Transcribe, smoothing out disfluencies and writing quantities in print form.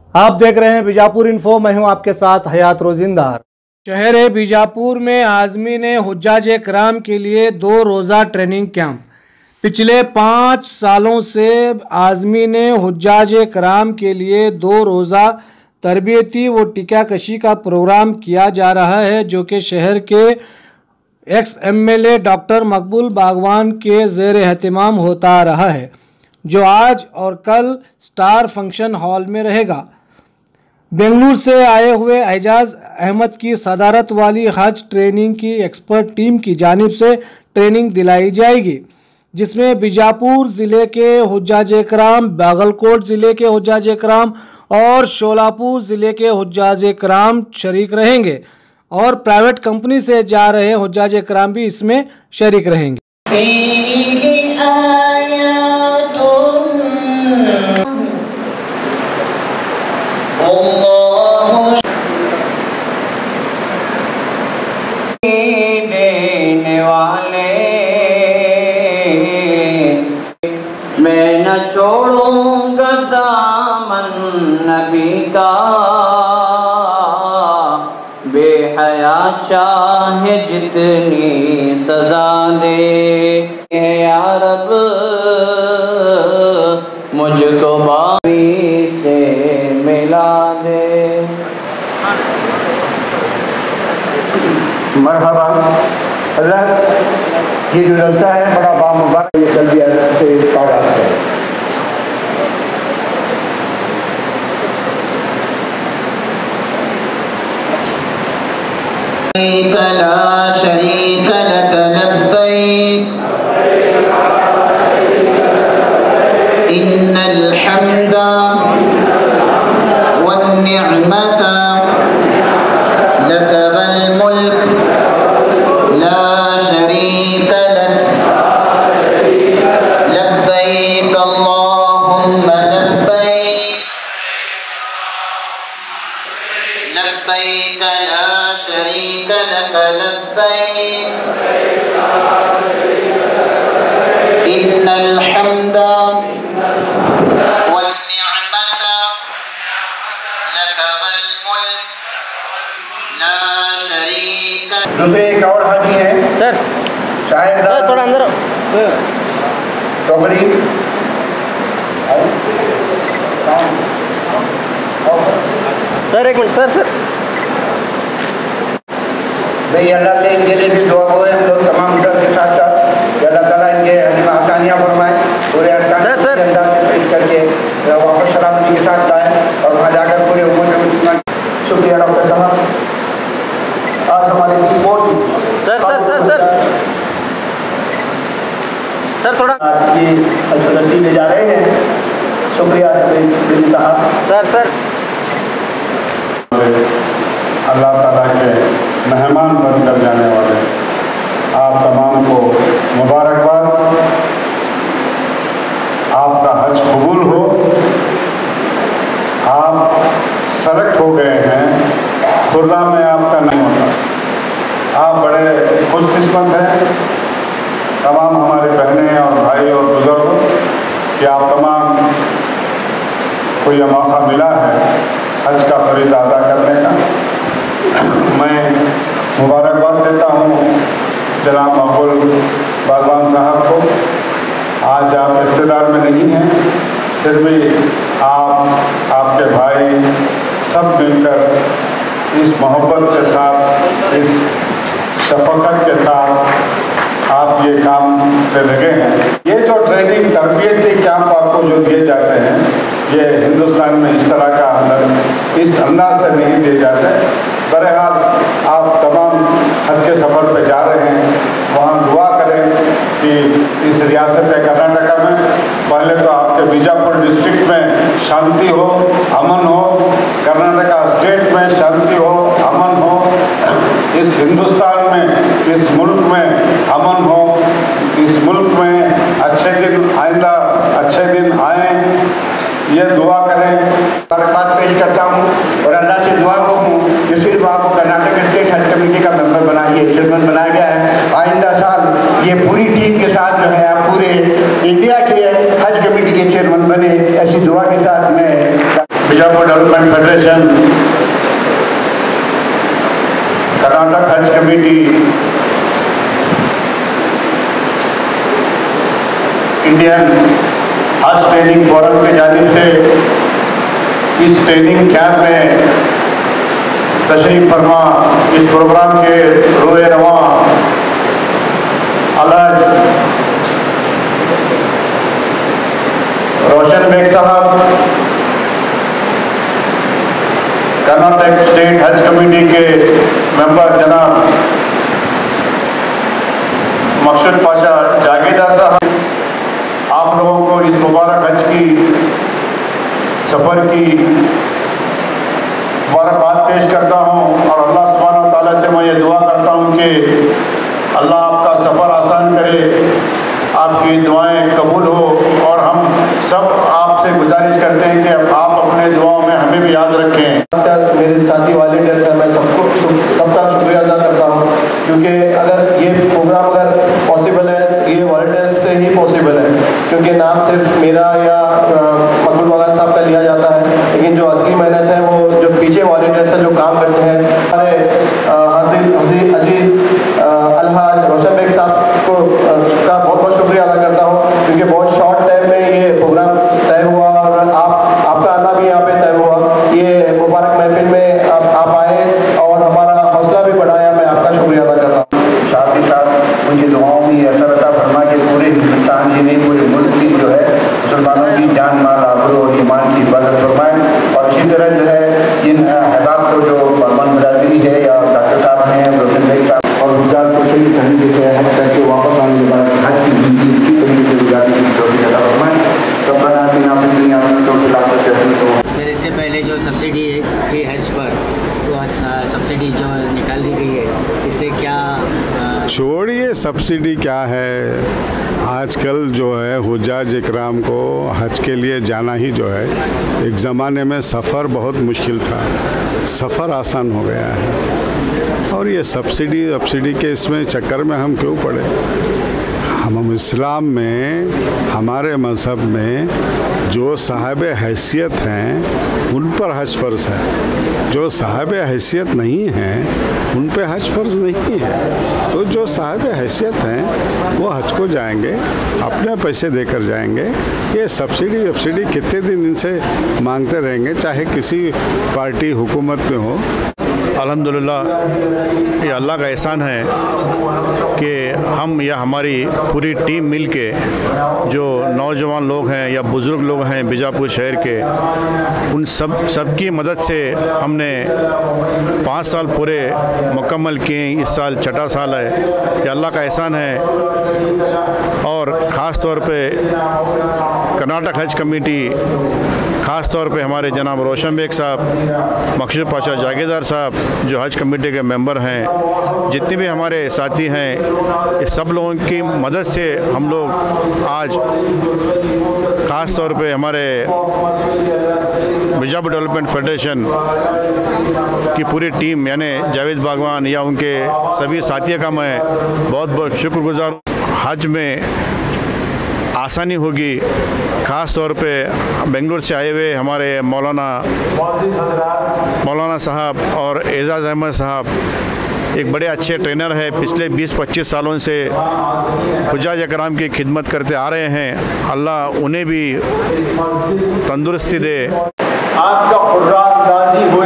आप देख रहे हैं बीजापुर इन्फो। मैं हूं आपके साथ हयात रोजिंदार। शहर बीजापुर में आज़मीन हुज्जाज कराम के लिए 2 रोज़ा ट्रेनिंग कैंप। पिछले 5 सालों से आज़मीन हुज्जाज कराम के लिए 2 रोज़ा तरबियती व टीकाकशी का प्रोग्राम किया जा रहा है, जो कि शहर के एक्स MLA डॉक्टर मकबूल बागवान के ज़ेर एहतमाम होता रहा है, जो आज और कल स्टार फंक्शन हॉल में रहेगा। बेंगलुरु से आए हुए एजाज अहमद की सदारत वाली हज ट्रेनिंग की एक्सपर्ट टीम की जानिब से ट्रेनिंग दिलाई जाएगी, जिसमें बीजापुर ज़िले के हुज्जाज कराम, बागलकोट ज़िले के हुज्जाज कराम और शोलापुर ज़िले के हुज्जाज कराम शरीक रहेंगे और प्राइवेट कंपनी से जा रहे हुज्जाज कराम भी इसमें शरीक रहेंगे। देने वाले मैं न छोड़ूंगा दामन नबी का, बेहया चाहे जितनी सजा दे या रब, मुझको बारी से मिला दे। मरहबा हज़रत, ये जो जलसा है बड़ा बामुबारक, ये तलबिया से तादाद है। ला शरीक लक लब्बैक इन्नल हम्दा वन निअमता लक वल मुल्क ला शरीक लक लब्बैक अल्लाहुम्मा लब्बैक लब्बैक ला शरीक लक लब्बैक इन्नल हम्दा वल निअमता लक वल मुल्क ला शरीक। दूसरे एक और हाजी है सर, शायद सर थोड़ा अंदर टोकरी सर, एक मिनट सर। भाई अल्लाह से इनके लिए भी दुआ हो, हम लोग तमाम उधर के साथ साथ अल्लाह ताला इनके आसानियाँ फरमाए, पूरे अंदाज से करके वापस सलामती के साथ लाए और वहाँ जाकर पूरे उम्मत। शुक्रिया डॉक्टर साहब, आज हमारे पहुँच सर थोड़ा ये तस्वीर ले जा रहे हैं। शुक्रिया साहब। सर अल्लाह ताला के मेहमान बनकर जाने वाले आप तमाम को मुबारकबाद। आपका हज कबूल हो। आप सेलेक्ट हो गए हैं, खुदा में आपका नहीं होता। आप बड़े खुशकिस्मत हैं, तमाम हमारे बहनें और भाई और बुजुर्ग, कि आप तमाम को यह मौका मिला है हज का फरीज़ा अदा करने का। मैं मुबारकबाद देता हूँ जनाब मकबूल बागवान साहब को। आज आप रिश्तेदार में नहीं हैं, फिर भी आप, आपके भाई सब मिलकर इस मोहब्बत के साथ, इस शफ़क़त के साथ आप ये काम पे लगे हैं। ये जो ट्रेनिंग तरबियती कैंप आपको जो दिए जाते हैं, ये हिंदुस्तान में इस तरह का इस अंदाज से नहीं दिए जाते। बहरहाल आप तमाम हज के सफ़र पे जा रहे हैं, वहाँ दुआ करें कि इस रियासत कर्नाटका में पहले तो आपके बीजापुर डिस्ट्रिक्ट में शांति हो, अमन हो, कर्नाटका स्टेट में शांति हो, अमन हो, इस हिंदुस्तान में, इस मुल्क में अमन हो, इस मुल्क में अच्छे दिन आइंदा अच्छे दिन आए, ये दुआ करें। बात पेश करता हूँ और अल्लाह से दुआ कहूँ कि सिर्फ आपको कर्नाटक स्टेट हज कमेटी का मेंबर बनाइए, चेयरमैन बनाया गया है। आइंदा साल ये पूरी टीम के साथ जो है आप पूरे इंडिया के हज कमेटी के चेयरमैन बने, ऐसी दुआ के साथ मैं बीजापुर डेवलपमेंट फेडरेशन, कर्नाटक हज कमेटी, इंडियन हज ट्रेनिंग फोरम की जानिब से इस ट्रेनिंग कैंप में तशरीफ फरमा इस प्रोग्राम के रोए रवा अलहज रोशन बेग साहब, कर्नाटक स्टेट हज कमेटी के मेंबर जनाब मकसूद पाशा जागीरदार साहब, आप लोगों को इस मुबारक हज की सफ़र की मुबारकबाद पेश करता हूँ और अल्लाह सुब्हानहू व तआला से मैं ये दुआ करता हूँ कि अल्लाह आपका सफ़र आसान करे, आपकी दुआएं कबूल हो और हम सब आपसे गुजारिश करते हैं कि आप अपने दुआओं में हमें भी याद रखें। मेरे साथी वॉलंटियर्स हैं, मैं सबका शुक्रिया अदा करता हूँ, क्योंकि अगर ये प्रोग्राम अगर पॉसिबल है ये वॉलंटियर्स से ही पॉसिबल है, क्योंकि नाम सिर्फ मेरा या मकबूल मौलाना साहब का लिया जाता है, लेकिन जो असली मेहनत है वो जो पीछे वॉलंटियर्स हैं जो काम करते हैं, हमारे अजीज अलहाज रोशन बेग साहब को का बहुत बहुत शुक्रिया अदा करता हूँ, क्योंकि बहुत शॉर्ट टाइम में ये प्रोग्राम तय हुआ और आपका आना भी यहाँ पे तय हुआ। ये मुबारक महफिल में आप आए और हमारा हौसला भी बढ़ाया, मैं आपका शुक्रिया अदा करता हूँ। साथ ही साथ उनकी दुआओं में असर अता फरमा के पूरे हिंदुस्तान की नहीं पूरे मुल्क की जो है मुसलमानों की जान माल आबरू और ईमान की हिफाजत फरमाएँ। और इसी तरह जो है जिन अहबाब को जो बर्मन बरादरी है या डॉक्टर साहब हैं, रोशन बेग साहब और गुजरात को सही कहीं देते हैं हज करके वापस आने के बाद हज की जिंदगी की तरीके से गुजारने की तौफीक अता फरमाएँ। सब बना बिना अपनी दुनिया में तो खिलाफत से सर, इससे पहले जो सब्सिडी थी हज पर, वो सब्सिडी जो निकाल दी गई है, इससे क्या छोड़िए सब्सिडी क्या है, आजकल जो है हुज्जाज इकराम को हज के लिए जाना ही जो है, एक ज़माने में सफ़र बहुत मुश्किल था, सफ़र आसान हो गया है। और ये सब्सिडी के इसमें चक्कर में हम क्यों पड़े। हम इस्लाम में, हमारे मज़हब में जो साहिब हैसियत हैं उन पर हज फ़र्ज़ है, जो साहिब हैसियत नहीं हैं उन पे हज फ़र्ज़ नहीं है। तो जो साहिब हैसियत हैं वो हज को जाएंगे, अपने पैसे देकर जाएंगे। ये सब्सिडी कितने दिन इनसे मांगते रहेंगे, चाहे किसी पार्टी हुकूमत में हो। अल्हम्दुलिल्लाह, ये अल्लाह का एहसान है कि हम या हमारी पूरी टीम मिलके जो नौजवान लोग हैं या बुज़ुर्ग लोग हैं बीजापुर शहर के, उन सबकी मदद से हमने 5 साल पूरे मुकम्मल किए। इस साल 6ठा साल है। ये अल्लाह का एहसान है। और ख़ास तौर पे कर्नाटक हज कमेटी, ख़ास तौर पे हमारे जनाब रोशन बेग साहब, मकसूद पाशा जागीरदार साहब जो हज कमेटी के मेंबर हैं, जितने भी हमारे साथी हैं, इस सब लोगों की मदद से हम लोग आज ख़ास तौर पे हमारे बीजापुर डेवलपमेंट फेडरेशन की पूरी टीम यानी जावेद बागवान या उनके सभी साथियों का मैं बहुत बहुत शुक्रगुजार हूँ। हज में आसानी होगी। ख़ास तौर पे बेंगलुरु से आए हुए हमारे मौलाना साहब और एजाज़ अहमद साहब एक बड़े अच्छे ट्रेनर है, पिछले 20-25 सालों से हुज्जाज इकराम की खिदमत करते आ रहे हैं। अल्लाह उन्हें भी तंदुरुस्ती दे। आपका खुर्राम गाजी